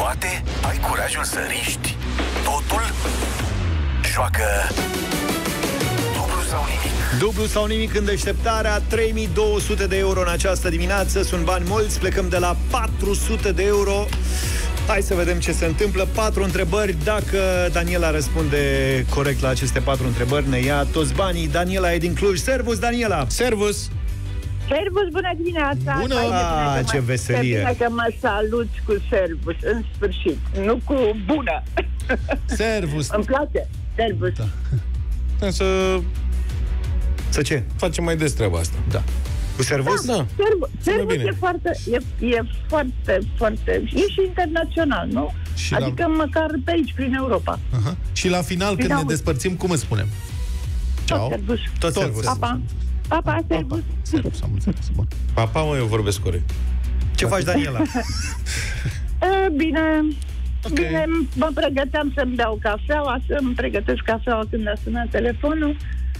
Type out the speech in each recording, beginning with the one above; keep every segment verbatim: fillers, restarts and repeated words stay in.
toate? Ai curajul să riști totul? Joacă dublu sau nimic. Dublu sau nimic în deșteptarea. Trei mii două sute de euro în această dimineață. Sunt bani mulți, plecăm de la patru sute de euro. Hai să vedem ce se întâmplă. Patru întrebări. Dacă Daniela răspunde corect la aceste patru întrebări, ne ia toți banii. Daniela e din Cluj. Servus, Daniela! Servus! Servus, bună dimineața! Bună! Ah, ce veselie! Bine că mă saluți cu servus, în sfârșit. Nu cu bună. Servus! Îmi place. Servus. Da. Să... Să ce? Facem mai des treaba asta. Da. Cu servus? Da. Servus, servus bine. e foarte, e, e foarte, foarte... E și internațional, nu? Și adică la... măcar pe aici, prin Europa. Aha. Și la final, când ne despărțim, cum îți spunem? Tot servus. Tot servus. Papa. Papa, servus. Servus, am înțeles. Bun. Papa, mă, eu vorbesc corect. Ce faci, Daniela? E, bine... Okay. Bine, mă pregăteam să-mi beau cafeaua, să-mi pregătesc cafeaua când a sunat telefonul.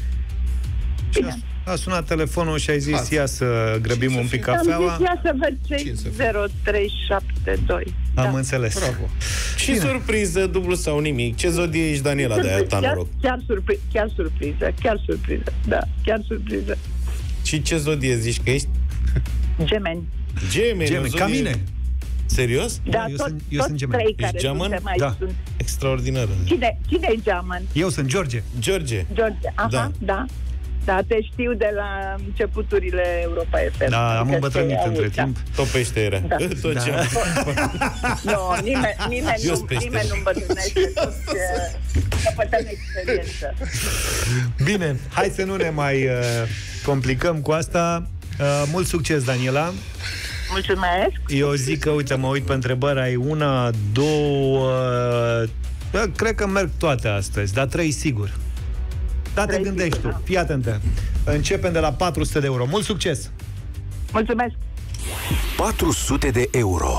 Bine. A sunat telefonul și ai zis, Azi. ia să grăbim un pic cafeaua. Am zis, ia să văd ce zero trei șapte doi. Am da. înțeles. Bravo. Și Bine. Surpriză, dublu sau nimic. Ce zodie ești, Daniela, de aia ta noroc? Chiar, surpri- chiar surpriză, chiar surpriză. Da, chiar surpriză. Și ce zodie zici că ești? Gemeni. Gemeni, Gemeni, ca mine. Serios? Da, eu tot, sunt, eu tot sunt gemeni. trei care Ești geamăn? suntem aici Da. sunt. Extraordinar. Cine, cine e geamăn? Eu sunt George. George. George, aha, Da. da. Da, te știu de la începuturile Europa F M. Da, am Că îmbătrânit te între aud, timp. Topește era. Da. Tot Da. ce am. Nu, nimeni, nimeni, Jos nu, pește. nimeni nu îmbătrânește, toți căpătăm experiență. Bine, hai să nu ne mai uh, complicăm cu asta. Uh, mult succes, Daniela. Mulțumesc. Eu zic că, uite, mă uit pe întrebări, ai una, două... Uh, cred că merg toate astăzi, dar trei sigur. Da, te Trei gândești sigur, tu. da. Fii atentă. Începem de la patru sute de euro. Mult succes! Mulțumesc. patru sute de euro.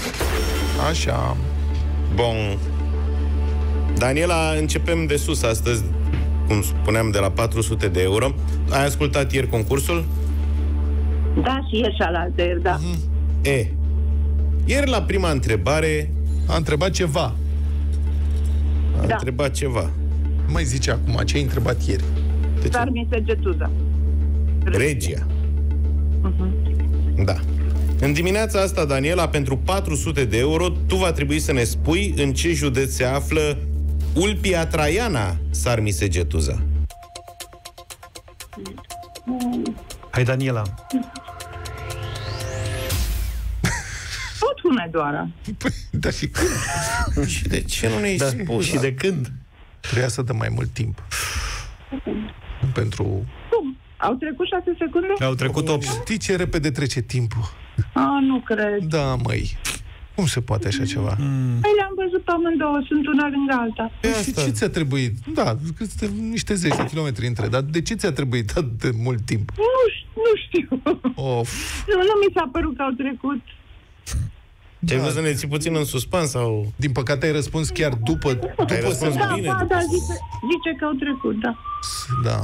Așa. Bun. Daniela, începem de sus astăzi, cum spuneam, de la patru sute de euro. Ai ascultat ieri concursul? Da, și e șalaltă, da. Mm-hmm. E. Ieri la prima întrebare A întrebat ceva. a Da. întrebat ceva. Mai zice acum, ce ai întrebat ieri? De ce? Dar mi se getuza. Regia. Uh-huh. Da. În dimineața asta, Daniela, pentru patru sute de euro, tu va trebui să ne spui în ce județ se află Ulpia Traiana Sarmisegetuza. Hai, Daniela. Tot Hunedoara. Păi, da, și când? Și de ce nu ne-ai Da. spus? Și de când? Trebuia să dăm mai mult timp. Pentru... Cum? Au trecut șase secunde? Au trecut opt. Știi ce repede trece timpul? A, nu cred. Da, măi. Cum se poate așa ceva? Mm. Păi le-am văzut pe amândouă, sunt una lângă alta. Păi și ce ți-a trebuit? Da, că sunt niște zeci de kilometri între, dar de ce ți-a trebuit atât de mult timp? Nu, ș- nu știu. Of. Nu, nu mi s-a părut că au trecut. Da. Ai vrut să ne ții puțin în suspans sau... Din păcate ai răspuns chiar după... după Ai răspuns Da, bine. da, după da, să- zice, zice că au trecut, da. Da.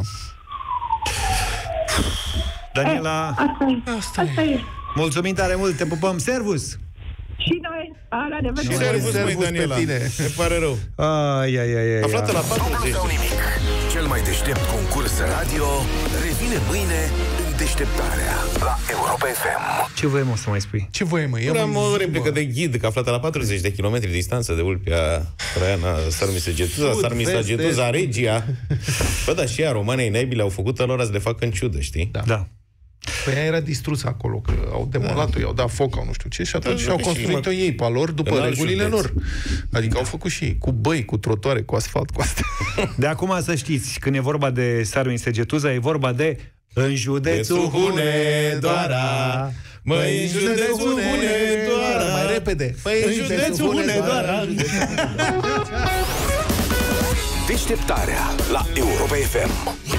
Daniela, Asta e. Asta Asta e. e. mulțumim tare mult, te pupăm. Servus! Și noi. A, la revedere. Și servus, măi, Servus pe Daniela. tine. Ne pare rău. Ai, ai, ai, ai, Aflată la Dublu patruzeci. sau nimic. Cel mai deștept concurs radio revine mâine în deșteptarea la Europa F M. Ce voiam o să mai spui? Ce voie, mă? Ia Am mai o zi, replică bă. de ghid, că aflată la patruzeci de kilometri distanță de Ulpia Traiana Sarmisegetuza, Sud, Sarmisegetuza, vest, Regia. Bă, da, și ea, romanii naibili au făcut lor să le facă în ciudă, știi? Da. Da. Păi ea era distrusă acolo, că au demolat-o, i-au dat foc, au nu știu ce, și atunci Da, au și construit-o mă- ei pe lor, după în alt regulile județ. lor. Adică au făcut și ei, cu băi, cu trotoare, cu asfalt, cu astea. De acum să știți, când e vorba de Sarmisegetuza, e vorba de în județul Județul Hunedoara. Măi, în județul Hunedoara. Mai repede. Păi, în județul Hunedoara. Deșteptarea la Europa F M.